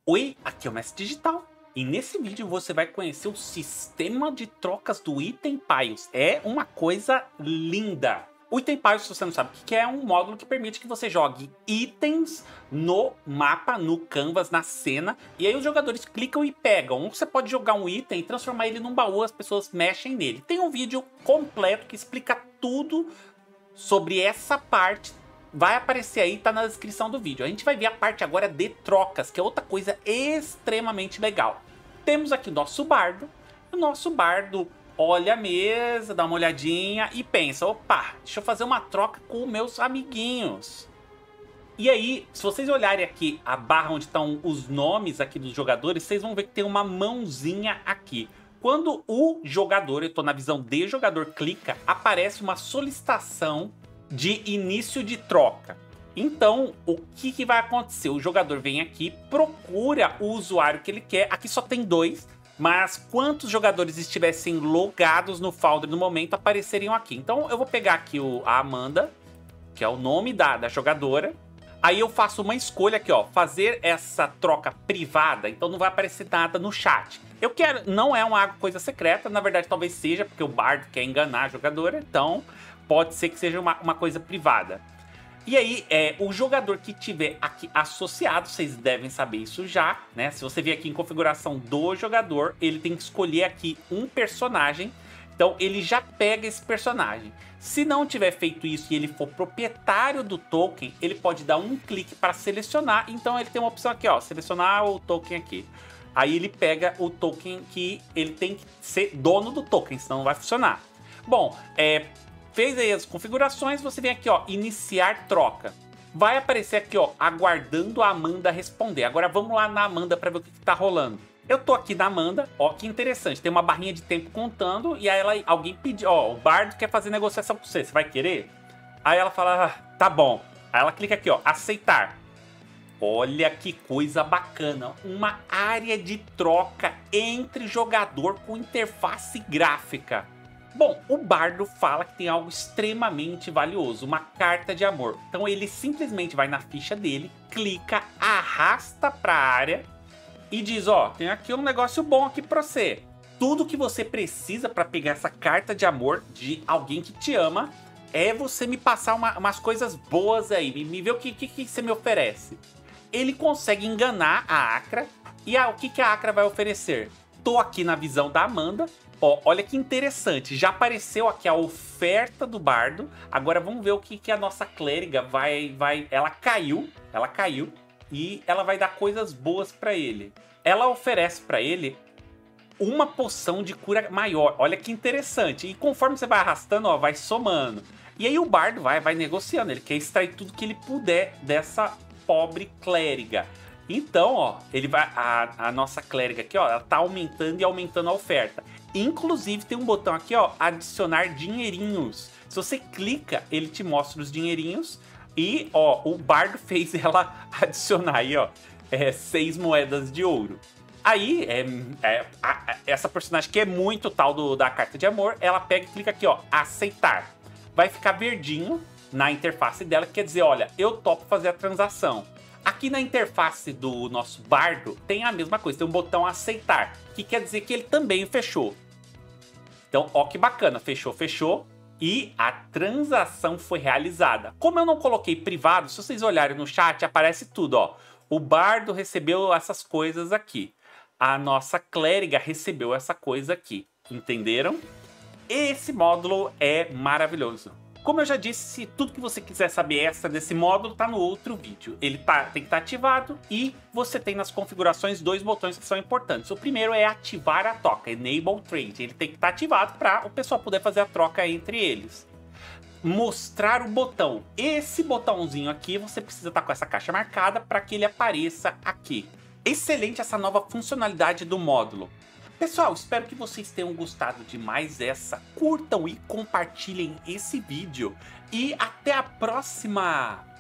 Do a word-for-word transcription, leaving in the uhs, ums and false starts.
Oi, aqui é o Mestre Digital e nesse vídeo você vai conhecer o sistema de trocas do Item Piles. É uma coisa linda! O Item Piles, se você não sabe o que é, é um módulo que permite que você jogue itens no mapa, no canvas, na cena, e aí os jogadores clicam e pegam. Você pode jogar um item e transformar ele num baú, as pessoas mexem nele. Tem um vídeo completo que explica tudo sobre essa parte. Vai aparecer aí, tá na descrição do vídeo. A gente vai ver a parte agora de trocas, que é outra coisa extremamente legal. Temos aqui o nosso bardo. O nosso bardo olha a mesa, dá uma olhadinha e pensa, opa, deixa eu fazer uma troca com meus amiguinhos. E aí, se vocês olharem aqui a barra onde estão os nomes aqui dos jogadores, vocês vão ver que tem uma mãozinha aqui. Quando o jogador, eu tô na visão de jogador, clica, aparece uma solicitação de início de troca. Então, o que, que vai acontecer? O jogador vem aqui, procura o usuário que ele quer. Aqui só tem dois, mas quantos jogadores estivessem logados no Foundry no momento apareceriam aqui. Então, eu vou pegar aqui o, a Amanda, que é o nome da, da jogadora. Aí eu faço uma escolha aqui, ó, fazer essa troca privada, então não vai aparecer nada no chat. Eu quero, não é uma coisa secreta, na verdade talvez seja, porque o bardo quer enganar a jogadora, então pode ser que seja uma, uma coisa privada. E aí, é, o jogador que tiver aqui associado, vocês devem saber isso já, né? Se você vir aqui em configuração do jogador, ele tem que escolher aqui um personagem. Então, ele já pega esse personagem. Se não tiver feito isso e ele for proprietário do token, ele pode dar um clique para selecionar. Então, ele tem uma opção aqui, ó, selecionar o token aqui. Aí, ele pega o token que ele tem que ser dono do token, senão não vai funcionar. Bom, é... fez aí as configurações, você vem aqui, ó, iniciar troca. Vai aparecer aqui, ó, aguardando a Amanda responder. Agora vamos lá na Amanda para ver o que, que tá rolando. Eu tô aqui na Amanda, ó, que interessante, tem uma barrinha de tempo contando e aí ela, alguém pediu, ó, o bardo quer fazer negociação com você, você vai querer? Aí ela fala, ah, tá bom. Aí ela clica aqui, ó, aceitar. Olha que coisa bacana, uma área de troca entre jogador com interface gráfica. Bom, o bardo fala que tem algo extremamente valioso, uma carta de amor. Então ele simplesmente vai na ficha dele, clica, arrasta para a área e diz, ó, tem aqui um negócio bom aqui para você. Tudo que você precisa para pegar essa carta de amor de alguém que te ama é você me passar uma, umas coisas boas aí, me, me ver o que, que, que você me oferece. Ele consegue enganar a Akra e ah, o que, que a Akra vai oferecer? Tô aqui na visão da Amanda. Ó, olha que interessante, já apareceu aqui a oferta do bardo. Agora vamos ver o que, que a nossa clériga vai, vai... Ela caiu, ela caiu e ela vai dar coisas boas pra ele. Ela oferece pra ele uma poção de cura maior. Olha que interessante. E conforme você vai arrastando, ó, vai somando. E aí o bardo vai, vai negociando. Ele quer extrair tudo que ele puder dessa pobre clériga. Então, ó, ele vai, a, a nossa clériga aqui, ó, ela tá aumentando e aumentando a oferta. Inclusive, tem um botão aqui, ó, adicionar dinheirinhos. Se você clica, ele te mostra os dinheirinhos. E, ó, o bardo fez ela adicionar aí, ó, é, seis moedas de ouro. Aí, é, é, a, essa personagem que é muito tal do, da carta de amor, ela pega e clica aqui, ó, aceitar. Vai ficar verdinho na interface dela, que quer dizer, olha, eu topo fazer a transação. Aqui na interface do nosso bardo tem a mesma coisa, tem um botão aceitar, que quer dizer que ele também fechou. Então, ó que bacana, fechou, fechou e a transação foi realizada. Como eu não coloquei privado, se vocês olharem no chat, aparece tudo, ó. O bardo recebeu essas coisas aqui. A nossa clériga recebeu essa coisa aqui, entenderam? Esse módulo é maravilhoso. Como eu já disse, tudo que você quiser saber extra desse módulo tá no outro vídeo. Ele tá, tem que estar ativado e você tem nas configurações dois botões que são importantes. O primeiro é ativar a troca, Enable Trade. Ele tem que estar ativado para o pessoal poder fazer a troca entre eles. Mostrar o botão. Esse botãozinho aqui, você precisa estar com essa caixa marcada para que ele apareça aqui. Excelente essa nova funcionalidade do módulo. Pessoal, espero que vocês tenham gostado de mais essa. Curtam e compartilhem esse vídeo. E até a próxima!